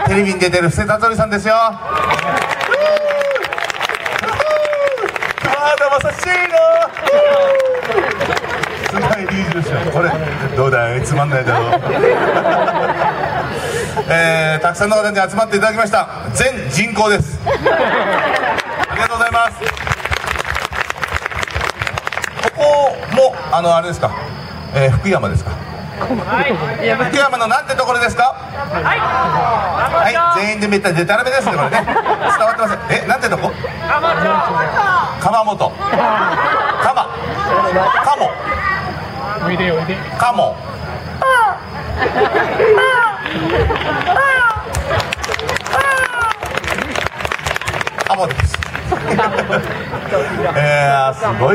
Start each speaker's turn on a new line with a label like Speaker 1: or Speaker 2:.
Speaker 1: テレビに出てる布施辰徳さんですよ。まさしいな。すごいリーズですよ。これどうだい、つまんないだろう。たくさんの方に集まっていただきました。全人口です。ありがとうございます。ここもあれですか、福山ですか。福山のなんてところですか。はい、全員でめったでたらめですね、これね。伝わってます。なんてとこ。鎌本。鎌おいでおいで。鴨。鴨です。すごい。